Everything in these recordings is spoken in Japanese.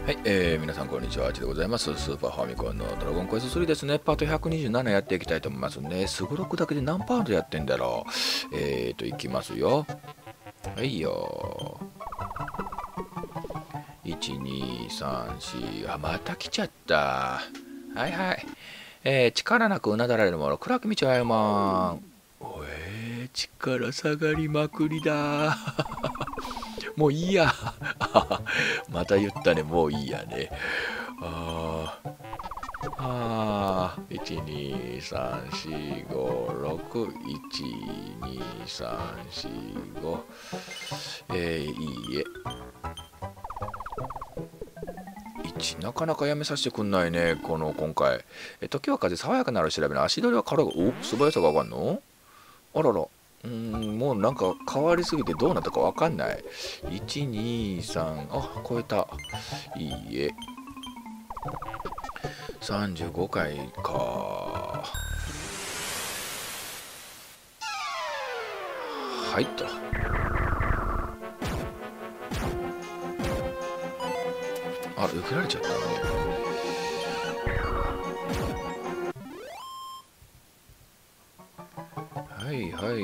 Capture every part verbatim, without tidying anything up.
はい、えー、皆さんこんにちは、あちでございます。スーパーファミコンのドラゴンクエストスリーですね。パートひゃくにじゅうななやっていきたいと思いますね。すごろくだけで何パートやってんだろう。えーと、いきますよ。はいよ。いち、に、さん、よん、あ、また来ちゃった。はいはい。えー、力なくうなだられるもの、暗き道を歩まん。おえー、力下がりまくりだ。もういいや。また言ったね、もういいやね。あーあー、いち、に、さん、よん、ご、ろく、いち、に、さん、よん、ご。えー、いいえ。いち、なかなかやめさせてくんないね、この今回。え時は風、爽やかなる調べの足取りは軽く、お素早さがわかんのあらら。うーん、もうなんか変わりすぎてどうなったかわかんない。いち、に、さん、あ、超えた。いいえ。さんじゅうごかいか。入った。あ、受けられちゃったね。はいはい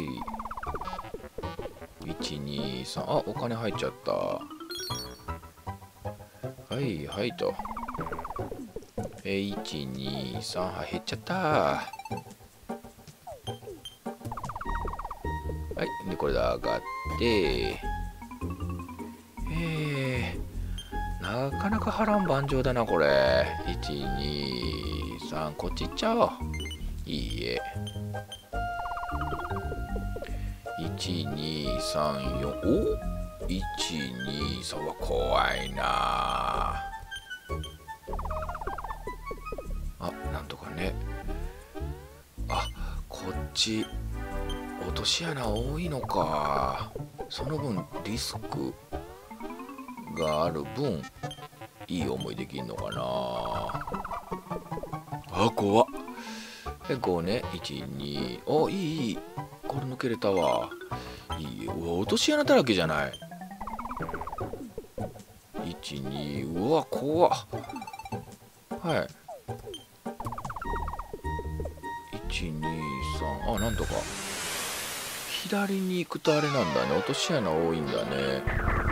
。いち、に、さん、あ、お金入っちゃった。はいはいと。え、いち、に、さん、はい、減っちゃった。はい、で、これで上がって、えー、なかなか波乱万丈だな、これ。いち、に、さん、こっち行っちゃおう。いいえ。いち、に、さん、よん、お ?いち、に、さんは怖いなあ。なんとかね。あ、こっち、落とし穴多いのか。その分、リスクがある分、いい思いできんのかな。あ、怖っ。で、ごね、いち、に、お、いい、いい。これ抜けれたわ。いい。うわ、落とし穴だらけじゃない。いち、に、うわ、怖っ。はい。いち、に、さん、あ、なんとか。左に行くとあれなんだね。落とし穴多いんだね。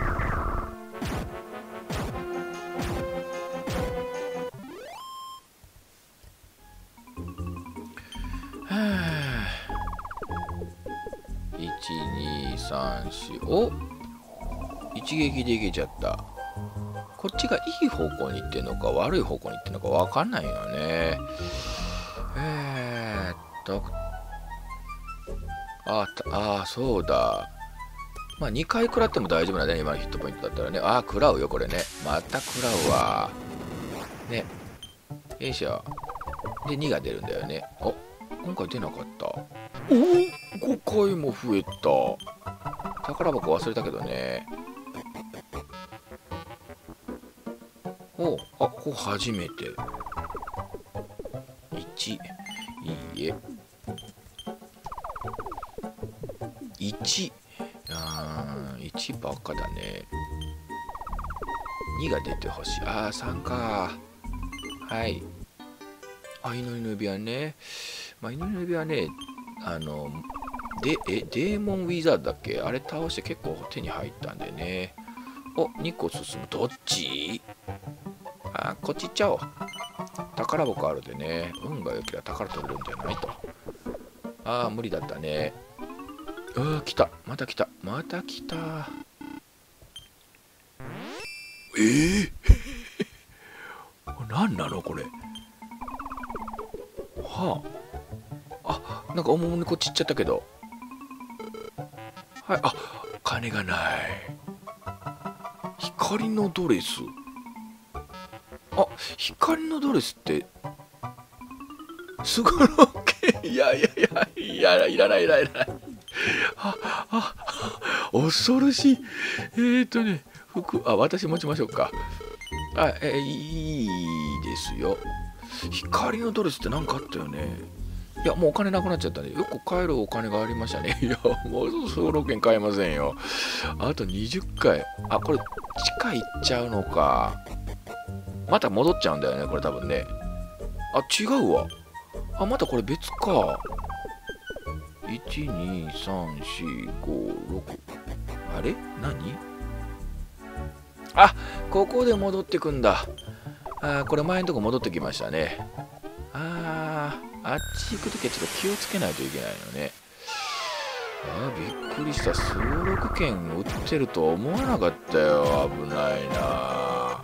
いち、に、さん、よん、お一撃でいけちゃった。こっちがいい方向に行ってんのか悪い方向に行ってんのか分かんないよね。えー、っとああそうだ。まあにかい食らっても大丈夫なんだね、今のヒットポイントだったらね。ああ食らうよこれね。また食らうわね。よいしょ。でにが出るんだよね。お、今回出なかった。おおごかいも増えた。宝箱忘れたけどね。おあ、ここ初めて。いち、いいえ。いち、あーいちばっかだね。にが出てほしい。あーさんか。はい。あ、祈りの指輪ね。まあ、祈りの指輪ね、あの、で、え、デーモンウィザードだっけ、あれ倒して結構手に入ったんでね。お、にこ進む。どっち？あ、こっち行っちゃおう。宝箱あるでね。運が良ければ宝取れるんじゃないと。ああ、無理だったね。うわ、来た。また来た。また来た。えー、何なのこれ。はあ。あ、なんか重々にこっち行っちゃったけど。はい、あ、金がない。光のドレス。あ、光のドレスってすごろけ。いやいやいやいや、いらないいらないいらない。ああ恐ろしい。えーとね服、あ、私持ちましょうか。あ、えいいですよ。光のドレスって何かあったよね。いやもうお金なくなっちゃったね。よく買えるお金がありましたね。いやもうすごろけん買えませんよ。あとにじゅっかい。あ、これ地下行っちゃうのか。 また戻っちゃうんだよねこれ多分ね。あ、違うわ。あ、またこれ別か。いちにさんよんごろく。あれ何？あ、ここで戻ってくんだ。あ、これ前のとこ戻ってきましたね。あー、あっち行くときはちょっと気をつけないといけないのね。あー、びっくりした。すごろく券売ってるとは思わなかったよ。危ないな。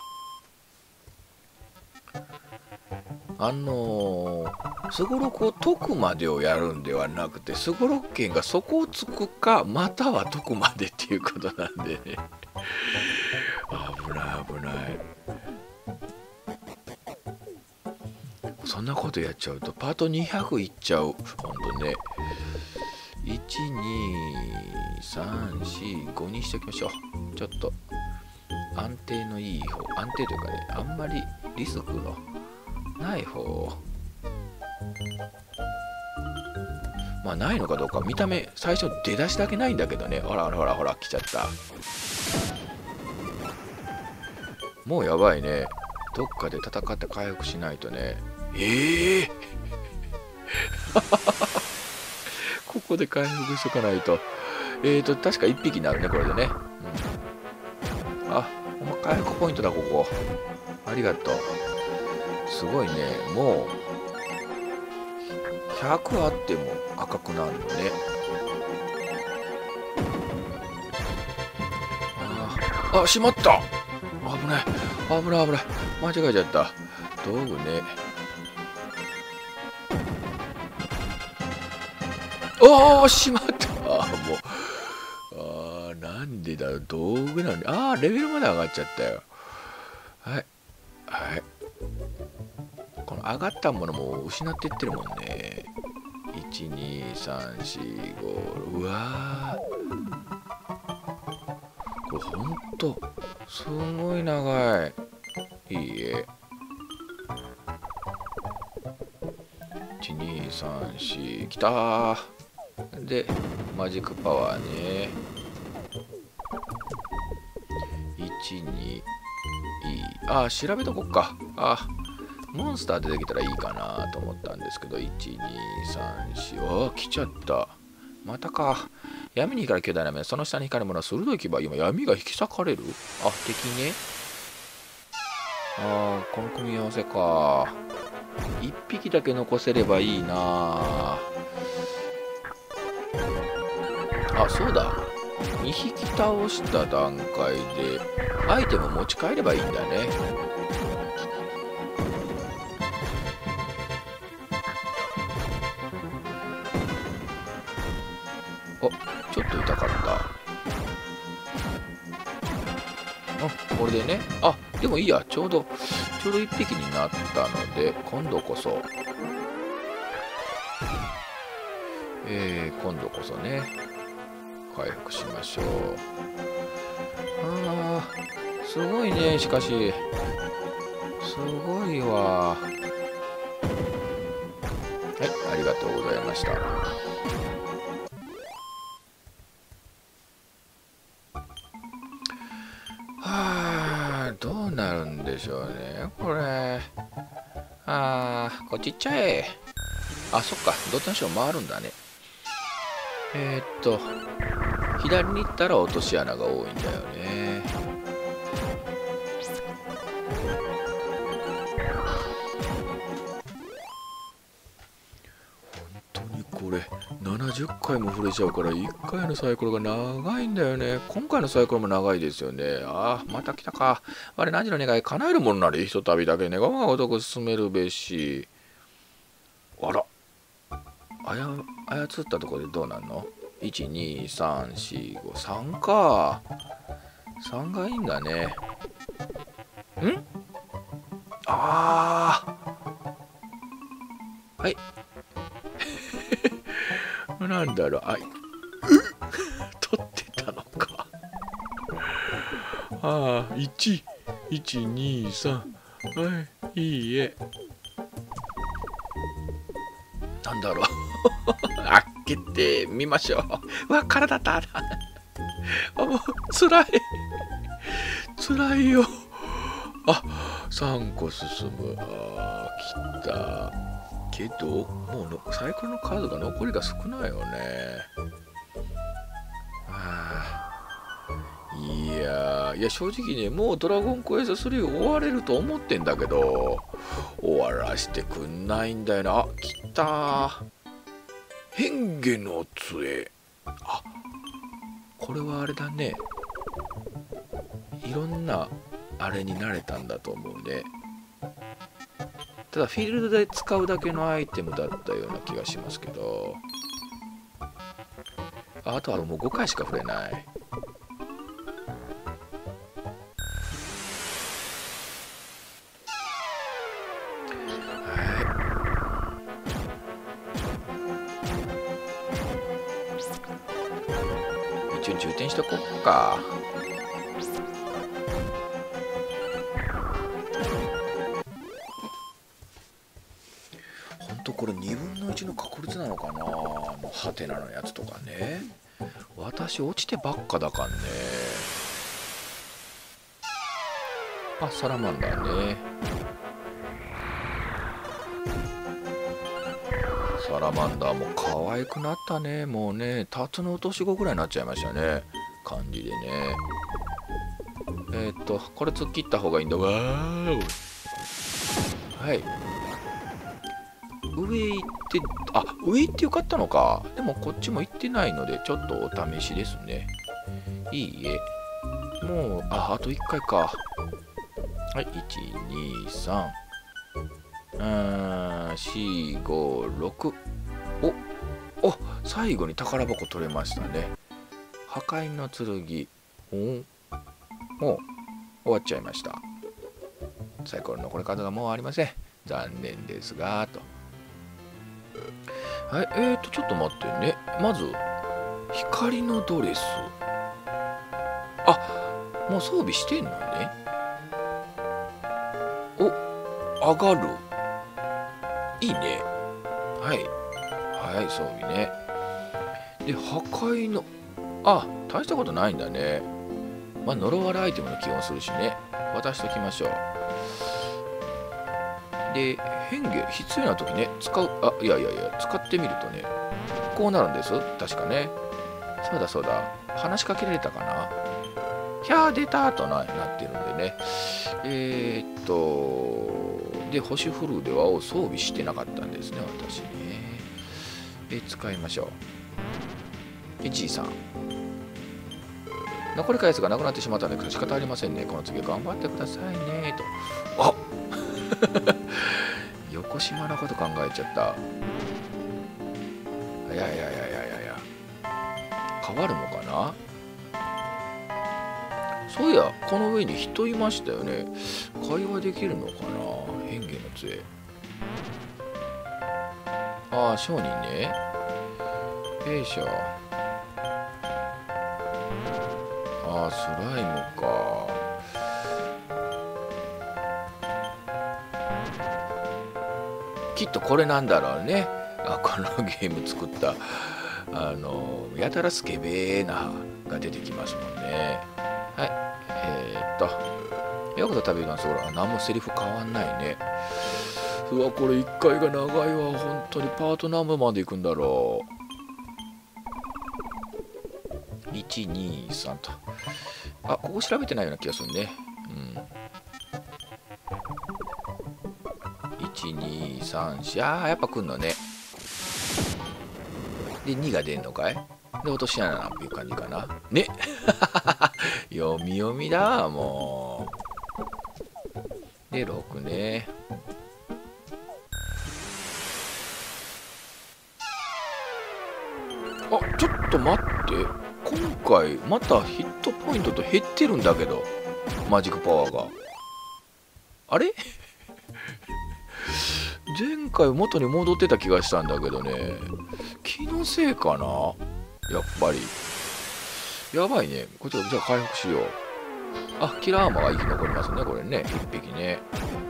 あのー、すごろくを解くまでをやるんではなくて、すごろく券がそこをつくか、または解くまでっていうことなんでね。危ない危ない。そんなことやっちゃうとパートにひゃくいっちゃう。ほんとね。いちにさんよんごにしておきましょう。ちょっと安定のいい方、安定というかね、あんまりリスクのない方。まあないのかどうか、見た目最初出だしだけないんだけどね。ほらほらほらほら来ちゃった。もうやばいね。どっかで戦って回復しないとね。ええー、ここで回復しとかないと。えーと確かいっぴきになるねこれでね、うん、あ、ほんま回復ポイントだここ。ありがとう。すごいね。もうひゃくあっても赤くなるのね。ああ、しまった。危ない危ない危ない。間違えちゃった。道具ね。おお、しまった。あもう、あー、なんでだろう。道具なんで。ああ、レベルまで上がっちゃったよ。はいはい。この上がったものも失っていってるもんね。いちにさんよんご。うわー、これほんとすごい長い。いいえ。いちにさんよんきたー。でマジックパワーね。いちにいい。ああ、調べとこっか。あ、モンスター出てきたらいいかなと思ったんですけど、いちにさんよん。ああ、来ちゃった。またか。闇に光る巨大な目、その下に光るものは鋭い牙。今闇が引き裂かれる。あ、敵ね。ああ、この組み合わせか。いっぴきだけ残せればいいな。あ、そうだ。にひき倒した段階でアイテム持ち帰ればいいんだね。あ、ちょっと痛かった。あ、これでね。あ、でもいいや。ちょうどちょうどいっぴきになったので、今度こそえー、今度こそね回復しましょう。あー、すごいね。しかしすごいわ。はい、ありがとうございました。はあ、どうなるんでしょうねこれ。あー、こっち行っちゃえ。あ、そっか、どっちにしろ回るんだね。えー、っと左に行ったら落とし穴が多いんだよね。本当にこれななじゅっかいも触れちゃうからいっかいのサイクルが長いんだよね。今回のサイクルも長いですよね。ああ、また来たか。我何の願い叶えるものなりひとたびだけ願うがごとく進めるべし。あら、あや操ったところでどうなんの。いちにさんよんごさんか。さんがいいんだね。んああ、はいなんだろう。あい取ってたのか。ああ、いち、いち、に、さん。はい、いいえ。なんだろう。開けてみましょう。わ、体だった。あ、もう、つらい。つらいよ。あ、 さんこ進む。あー、来た。けどもうのサイコロの数が残りが少ないよね。あー、いやいや正直ね、もうドラゴンクエストスリー終われると思ってんだけど、終わらしてくんないんだよな。あ、来た。変化の杖。あ、これはあれだね、いろんなあれになれたんだと思うね。ただフィールドで使うだけのアイテムだったような気がしますけど、あ, あとはもうごかいしか触れない。一応充填しとこっか。ほんとこれにぶんのいちの確率なのかな、あのハテナのやつとかね。私落ちてばっかだかんね。あ、サラマンダーね。サラマンダーも可愛くなったね。もうね、タツノオトシゴぐらいになっちゃいましたね、感じでね。えー、っとこれ突っ切った方がいいんだ。わー、はい、上行って、あ、上行ってよかったのか。でもこっちも行ってないのでちょっとお試しですね。いいえ、もう、あ、あといっかいか。はい、いち、に、さん、うーん、よん、ご、ろく。おお、最後に宝箱取れましたね。破壊の剣。おお、終わっちゃいました。サイコロの残り方がもうありません。残念ですが、と。はい、えーと、ちょっと待ってね。まず、光のドレス。あ、もう装備してんのね。お、上がる。いいね。はい。はい、装備ね。で、破壊の、あ、大したことないんだね。まあ、呪われアイテムの気温するしね。渡しておきましょう。で、変化、必要な時ね、使う、あ、いやいやいや、使ってみるとね、こうなるんです。確かね。そうだそうだ。話しかけられたかな。ひゃー、出たとな、なってるんでね。えー、っと、で、星フルではを装備してなかったんですね、私ね。で、使いましょう。で、じいさん。残り回数がなくなってしまったので仕方ありませんね。この次は頑張ってくださいね。と。あ横島なこと考えちゃった。いやいやいやいやいやいや。変わるのかな。そういや、この上に人いましたよね。会話できるのかな。変化の杖。ああ、商人ね。弊社。ああ、スライムか。きっとこれなんだろうね。あ、このゲーム作ったあのやたらスケベーなが出てきますもんね。はい、えー、っとよくと食べます。ほら、何もセリフ変わんないね。うわ、これいっかいが長いわ。本当にパート何部まで行くんだろう。いち、に、さんと。あ、ここ調べてないような気がするね。うん。いち、に、さん、よん。あー、やっぱ来んのね。で、にが出んのかい。で、落とし穴なんていう感じかな。ね読み読みだ、もう。で、ろくね。あ、ちょっと待って。今回、またヒットポイントと減ってるんだけど。マジックパワーが。あれ前回元に戻ってた気がしたんだけどね。気のせいかな、やっぱり。やばいね。こっち、じゃあ回復しよう。あ、キラーアーマーが生き残りますね、これね。一匹ね。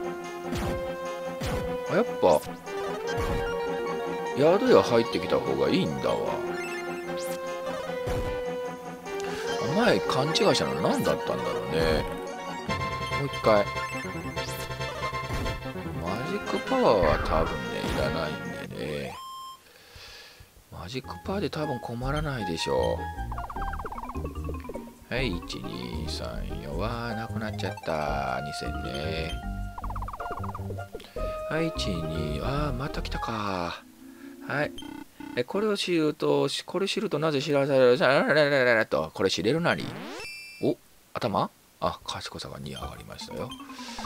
あ、やっぱ、宿屋入ってきた方がいいんだわ。前勘違いしたの何だったんだろうね。もう一回。 ジックパワーは多分ねいらないんでね。マジックパワーで多分困らないでしょう。はい、いちにさんよんはなくなっちゃった。にせんね。はい、いちに、ああまた来たか。はい、えこれを知るとこれ知るとなぜ知らされると、これ知れるなり。お、頭、あ、賢さがに上がりましたよ。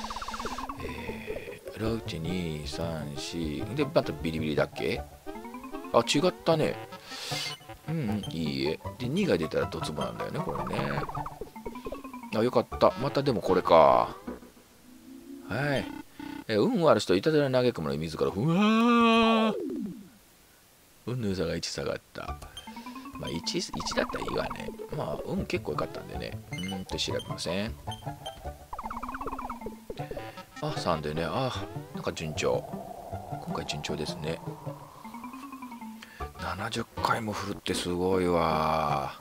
えー、いちにさんよんでまたビリビリだっけ。あ、違ったね。うん、うん、いいえ。で、にが出たらドツボなんだよね、これね。あ、よかった。またでもこれか。はい。え、運悪い人、いたずら投げ込むのに自ら、うわー。運の良さがいち下がった。まあいち、いちだったらいいわね。まあ、運結構良かったんでね。うーんと調べません。あ、さんでね。あ、なんか順調。今回順調ですね。ななじゅっかいも振るってすごいわ。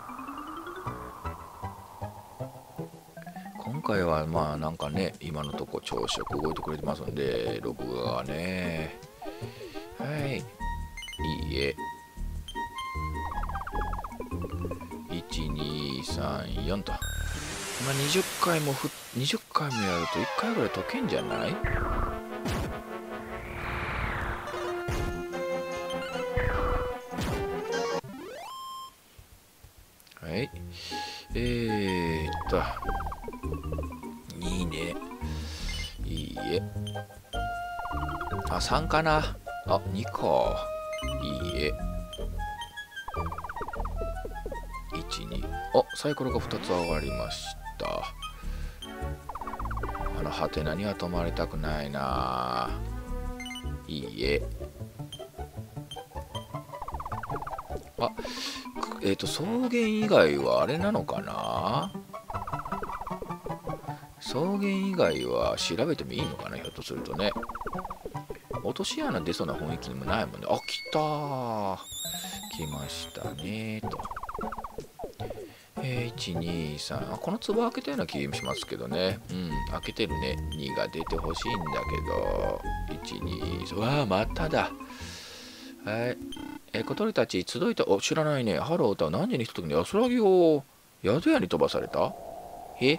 今回はまあなんかね、今のとこ調子よく動いてくれてますんで、録画がね。はい。いいえ。いちにさんよんと。まあにじゅっかいもふ、にじゅっかいもやるといっかいぐらい解けんじゃない？はい。えーっと。いいね。いいえ。あ、さんかな。あ、にか。いいえ。いち、に。あ、サイコロがふたつ上がりました。あの、ハテナには止まりたくないな。いいえ。あ、えっと、草原以外はあれなのかな。草原以外は調べてもいいのかな、ひょっとするとね。落とし穴出そうな雰囲気にもないもんね。あ、来たー。来ましたねと。えー、いち、に、さん。あ、この壺開けたような気がしますけどね。うん、開けてるね。にが出てほしいんだけど。いち、に、さん。わあ、まただ。はい。えー、小鳥たち、集いた。お、知らないね。ハロー歌は何時に来た時に安らぎを宿屋に飛ばされた？え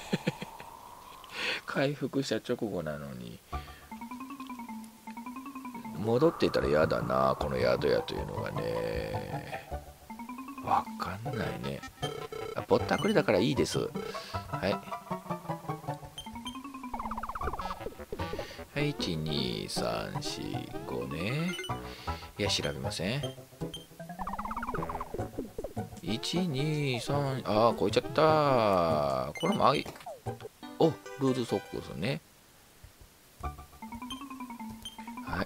回復した直後なのに。戻っていたら嫌だな、この宿屋というのがね。わかんないね。あ、ぼったくりだからいいです。はい。はい、いち、に、さん、よん、ごね。いや、調べません。いち、に、さん、ああ、超えちゃった。これもあい、お、ルーズソックスね。はい。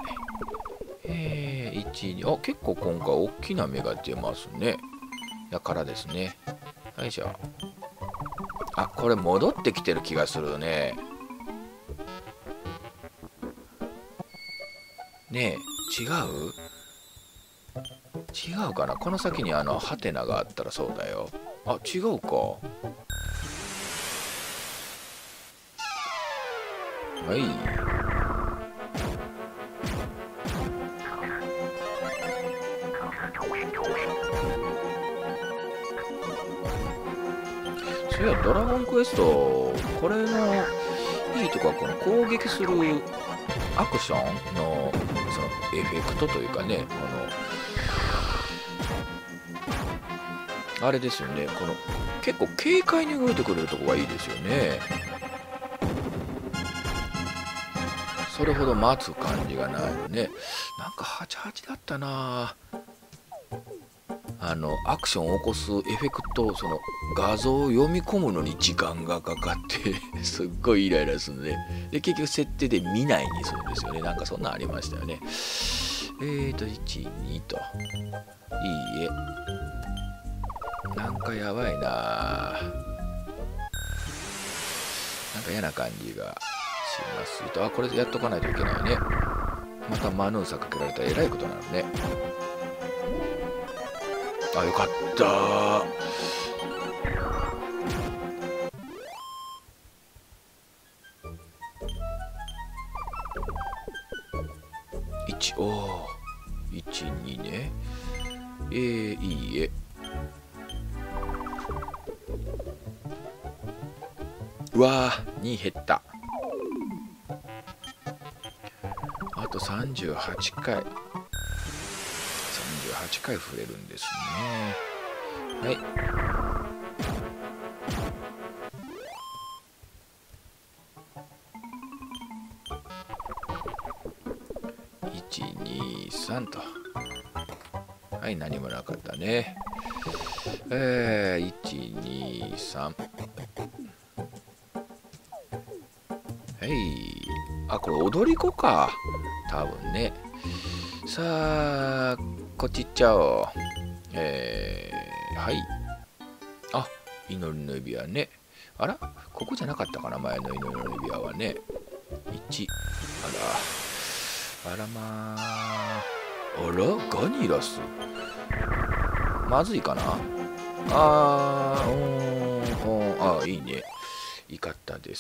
えー、いち、に、あ、結構今回大きな目が出ますね。だからですね。よいしょ。あ、これ戻ってきてる気がするね。ねえ、違う？違うかな。この先にあのハテナがあったらそうだよ。あ、違うか。はい。そういや、ドラゴンクエスト、これのいいとこはこの攻撃するアクションのそのエフェクトというかね、このあれですよね。この結構軽快に動いてくれるとこがいいですよね。それほど待つ感じがないのね。なんかはちはちだったな。あのアクションを起こすエフェクト、その画像を読み込むのに時間がかかってすっごいイライラするね。で結局設定で見ないにするんですよね。なんかそんなんありましたよね。えーといち、にと。いいえ。なんかやばいな。なんか嫌な感じがしますと。あ、これやっとかないといけないね。またマヌーサかけられたらえらいことになるね。あ、よかったー。 ち、おお、いち、にね。えー、いいえ。うわー、に減った。あとさんじゅうはちかい。さんじゅうはちかい触れるんですね。はい。いち、に、さんと。はい、何もなかったね。えー、いち、に、さん。はい。あ、これ踊り子か。多分ね。さあ、こっち行っちゃおう。えー、はい。あ、祈りの指輪ね。あら、ここじゃなかったかな、前の祈りの指輪はね。いち。あら。あらまあ。あら、ガニラス。まずいかな。あー、おー、おー、あー、いいね。いかったです。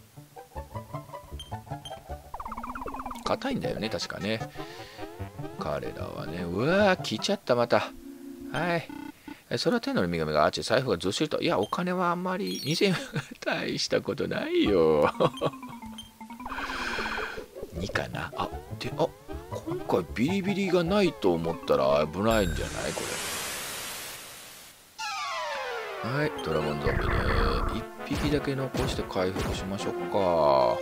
硬いんだよね、確かね。彼らはね。うわー、来ちゃった、また。はい。それは天の女神があっち財布がずっしりと。いや、お金はあんまりにせんえん大したことないよ。にかな。あ、で、あ、今回ビリビリがないと思ったら危ないんじゃないこれ。はい、ドラゴンゾンビね。いっぴきだけ残して回復しましょうか。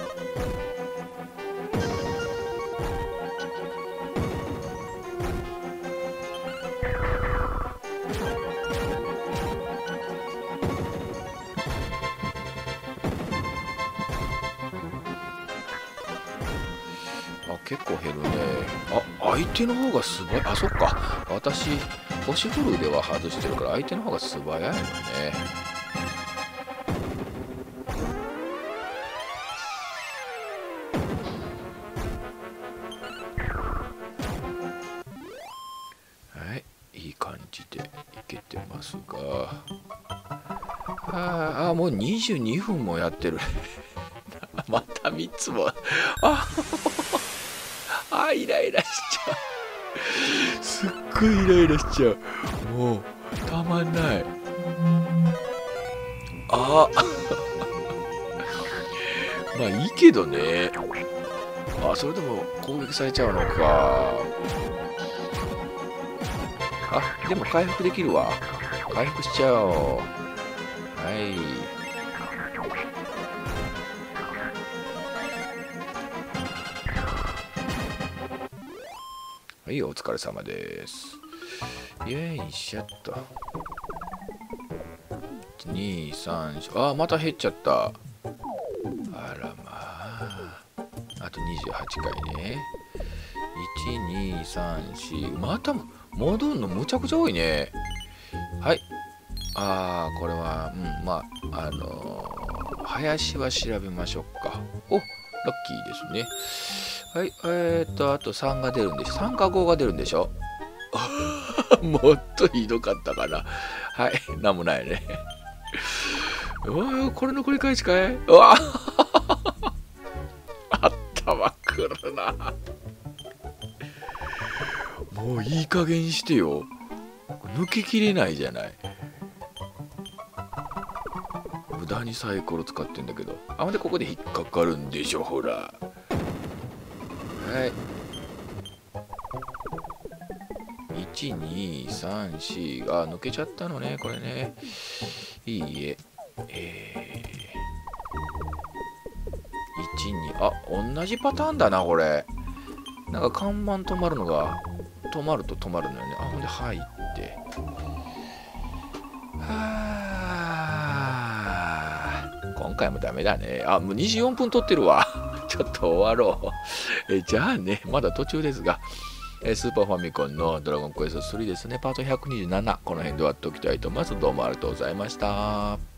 結構減るね。あ、相手の方が素早い。あ、そっか。私、星フルでは外してるから、相手の方が素早いのね。はい、いい感じでいけてますが。ああ、もうにじゅうにふんもやってる。またみっつも。ああ、イライラしちゃう。すっごいイライラしちゃう。もうたまんない。あまあいいけどね。あ、それでも攻撃されちゃうのか。あ、でも回復できるわ。回復しちゃおう。はい。はい、お疲れ様です。よいしょっと。に、さん、ああ、また減っちゃった。あらまあ。あとにじゅうはちかいね。いち、に、さん、よん。また戻るのむちゃくちゃ多いね。はい。ああ、これは、うん、まあ、あのー、林は調べましょうか。お、ラッキーですね。はい、えー、っと、あとさんが出るんでしょ。さんかごが出るんでしょ。もっとひどかったかな。はい、なんもないね。うわこれの繰り返しかい。うわあったまくるな。もういい加減してよ。抜ききれないじゃない。無駄にサイコロ使ってんだけど。あ、ほんでここで引っかかるんでしょ、ほら。はい。いち、に、さん、よん。あ、抜けちゃったのね、これね。いいえ。えー、いち、に、あ、同じパターンだな、これ。なんか看板止まるのが、止まると止まるのよね。あ、ほんで入って。はあ、今回もダメだね。あ、もうにじゅうよんぷん撮ってるわ。ちょっと終わろう。え、じゃあね、まだ途中ですが。スーパーファミコンのドラゴンクエストスリーですね、パートひゃくにじゅうなな、この辺で終わっておきたいと思います。どうもありがとうございました。